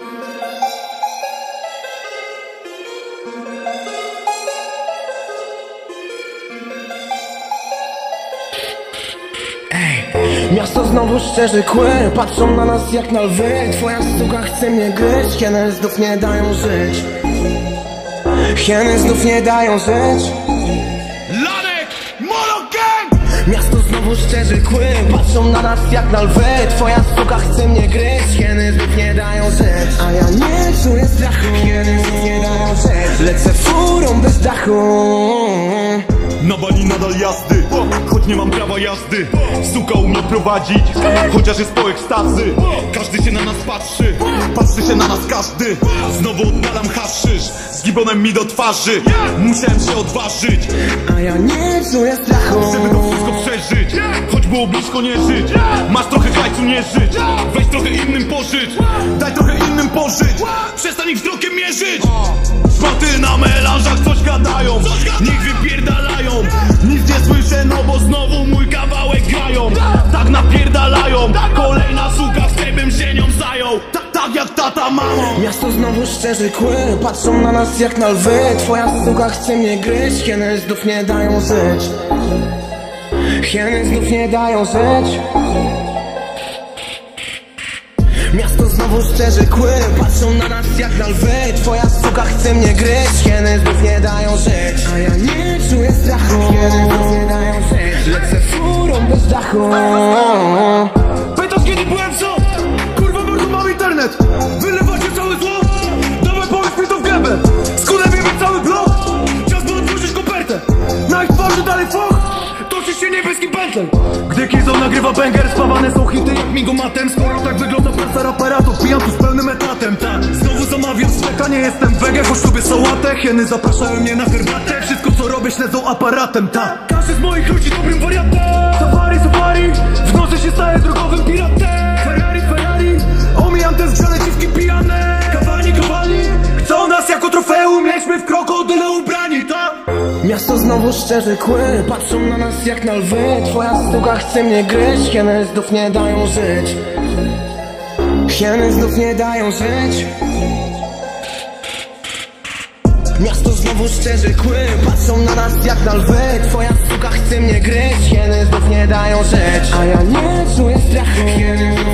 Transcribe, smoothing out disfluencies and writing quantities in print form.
Miasto znowu szczerzy kły, patrzą na nas jak na lwy. Twoja suka chce mnie gryźć, hieny znów nie dają żyć. Hieny znów nie dają żyć. Lanek, Molo Gang! Miasto znowu szczerzy kły, patrzą na nas jak na lwy. Twoja suka chce mnie gryźć, hieny znów nie dają żyć. A ja nie czuję strachu, hieny znów nie dają żyć. Lecę furą bez dachu. Na bani nadal jazdy, choć nie mam prawa jazdy. Suka umie prowadzić, chociaż jest po ekstazy. Każdy się na nas patrzy, patrzy się na nas każdy. Znowu odpalam haszysz, z gibonem mi do twarzy. Musiałem się odważyć, a ja nie czuję strachu, żeby to wszystko przeżyć. Choć było blisko nie żyć. Masz trochę hajcu nie żyć, weź trochę innym pożycz. Daj trochę innym pożyć, przestań ich wzrokiem mierzyć. Szmaty na melanżach coś gadają, niech wypierdalają. Nic nie słyszę, no bo znowu mój kawałek grają. Tak napierdalają, kolejna suka, chcę bym się nią zajął. Tak jak tata mamą. Miasto znowu szczerzy kły, patrzą na nas jak na lwy. Twoja suka chce mnie gryźć, hieny znów nie dają żyć. Hieny znów nie dają żyć. Miasto znowu szczerzy kły, patrzą na nas jak na lwy. Twoja suka chce mnie gryźć, hieny znów nie dają żyć. A ja nie czuję strachu, hieny znów nie dają żyć. Lecę furą bez dachu. Pytasz kiedy byłem co? Kurwa bardzo mam internet. Wylewacie całe zło. Dawaj powiedz mi to w gębę. Skórę wiemy cały blok. Czas by otworzyć kopertę. Na ich twarzy dalej foch. Toczy się niebieskim pętlem. Gdy Kizo nagrywa banger, spawane są hity jak migomatem. Skoro tak wygląda praca rapera, to pijam tu z pełnym etatem. Tak, znowu zamawiam steka, nie jestem wege, choć lubię sałatę. Hieny zapraszają mnie na herbatę. Wszystko co robię śledzą aparatem, tak. Każdy z moich ludzi dobrym wariatem. Safari, safari, w nocy się staje drogowym piratem. Ferrari, Ferrari, omijam te zgrzane dziwki pijane. Kawani, kawani, chcą nas jako trofeum, mieliśmy w krokodyle ubrani, tak. Miasto znowu szczerzy kły, patrzą na nas jak na lwy. Twoja suka chce mnie gryźć, hieny znów nie dają żyć. Hieny znów nie dają żyć. Miasto znowu szczerzy kły, patrzą na nas jak na lwy. Twoja suka chce mnie gryźć, hieny znów nie dają żyć. A ja nie czuję strachu, hieny